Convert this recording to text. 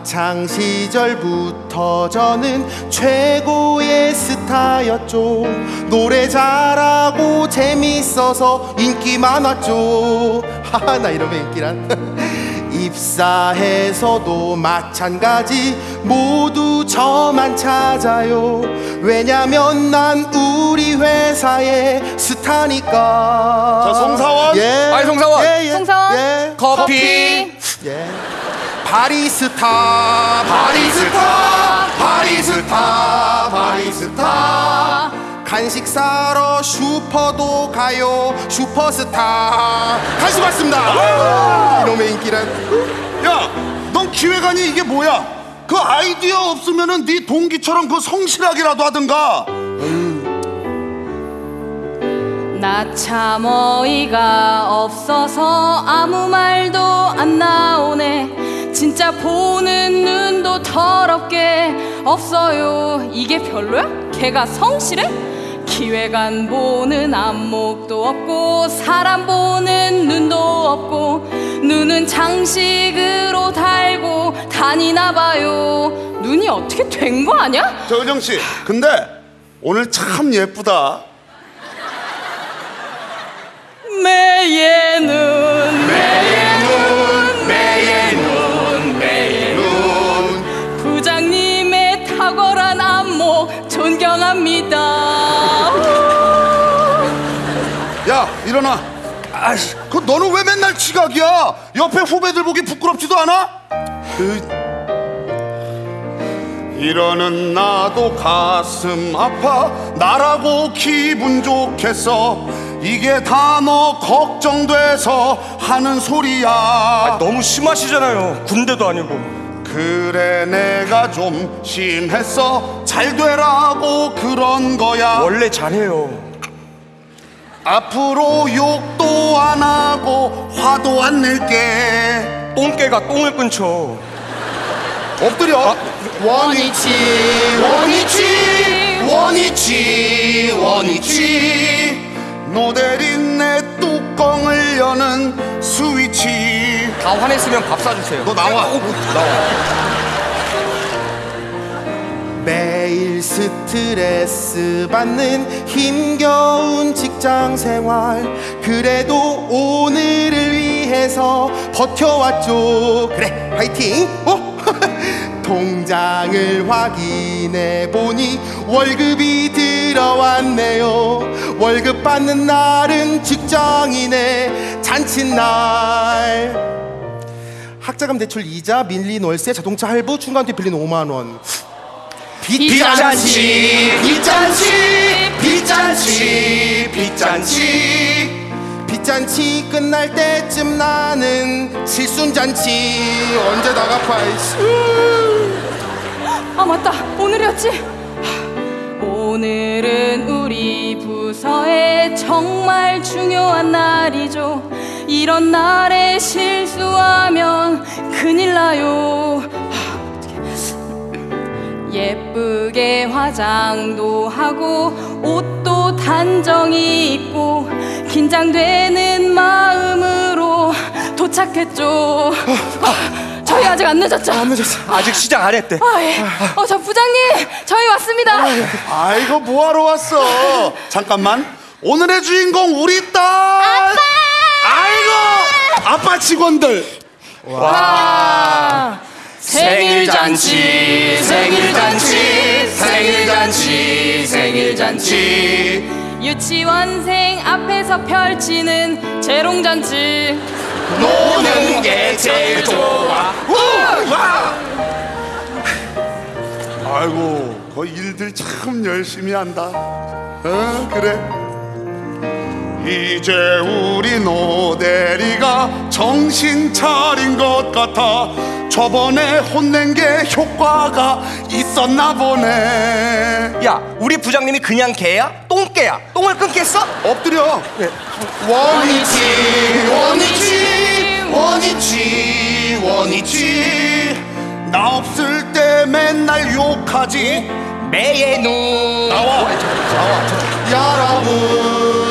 학창시절부터 저는 최고의 스타였죠. 노래 잘하고 재밌어서 인기 많았죠. 하하, 나 이러면 인기란. 입사해서도 마찬가지, 모두 저만 찾아요. 왜냐면 난 우리 회사의 스타니까. 자, 송사원. 예. 아니, 송사원. 예, 예. 송사원. 예. 커피. 예. 바리스타, 바리스타, 바리스타, 바리스타. 간식 사러 슈퍼도 가요. 슈퍼스타. 간식 왔습니다. 이놈의 인기란. 야, 넌 기획안이 이게 뭐야? 그 아이디어 없으면은 네 동기처럼 그 성실하게라도 하든가. 나 참 어이가 없어서 아무 말도 안 나오네. 진짜 보는 눈도 더럽게 없어요. 이게 별로야? 걔가 성실해? 기획안 보는 안목도 없고 사람 보는 눈도 없고 눈은 장식으로 달고 다니나 봐요. 눈이 어떻게 된 거 아니야? 저 은정씨, 근데 오늘 참 예쁘다. 매의 눈, 매의 눈, 매의 눈, 매의 눈. 부장님의 탁월한 안목 존경합니다. 야, 일어나. 아이씨, 그 너는 왜 맨날 지각이야? 옆에 후배들 보기 부끄럽지도 않아? 이러는 나도 가슴 아파. 나라고 기분 좋겠어. 이게 다 너 걱정돼서 하는 소리야. 너무 심하시잖아요. 군대도 아니고. 그래, 내가 좀 심했어. 잘 되라고 그런 거야. 원래 잘해요. 앞으로 욕도 안 하고 화도 안 낼게. 똥개가 똥을 끊죠. 엎드려. 원위치, 원위치, 원위치, 원위치. 노대린 내 뚜껑을 여는 스위치. 다 화냈으면 밥 사주세요. 너 나와. 매일 스트레스 받는 힘겨운 직장 생활. 그래도 오늘을 위해서 버텨왔죠. 그래, 화이팅. 통장을 확인해 보니 월급이 들어왔네요. 월급 받는 날은 직장인의 잔칫날. 학자금 대출 이자, 밀린 월세, 자동차 할부, 중간에 빌린 5만 원. 빚잔치, 빚잔치, 빚잔치, 빚잔치. 빚잔치 끝날 때쯤 나는 칠순잔치. 언제 다 갚아. 아, 맞다, 오늘이었지. 오늘은 우리 부서에 정말 중요한 날이죠. 이런 날에 실수하면 큰일 나요. 예쁘게 화장도 하고 옷도 단정히 입고 긴장되는 마음으로 도착했죠. 저희 아직 안 늦었죠? 안 늦었어. 아직 시작 안 했대. 예. 저 부장님, 저희 왔습니다. 아이고, 뭐하러 왔어? 잠깐만. 오늘의 주인공 우리 딸. 아빠. 아이고, 아빠 직원들. 와. 생일잔치, 생일잔치, 생일잔치, 생일잔치. 유치원생 앞에서 펼치는 재롱잔치. 노는 게 제일 좋아. 아이고, 그 일들 참 열심히 한다. 그래. 이제 우리 노대리가 정신 차린 것 같아. 저번에 혼낸 게 효과가 있었나 보네. 야, 우리 부장님이 그냥 개야? 똥개야? 똥을 끊겠어? 엎드려. 네. 원위치, 원위치, 원위치, 원위치. 나 없을 때 맨날 욕하지. 매의 눈. 나와. 여러분,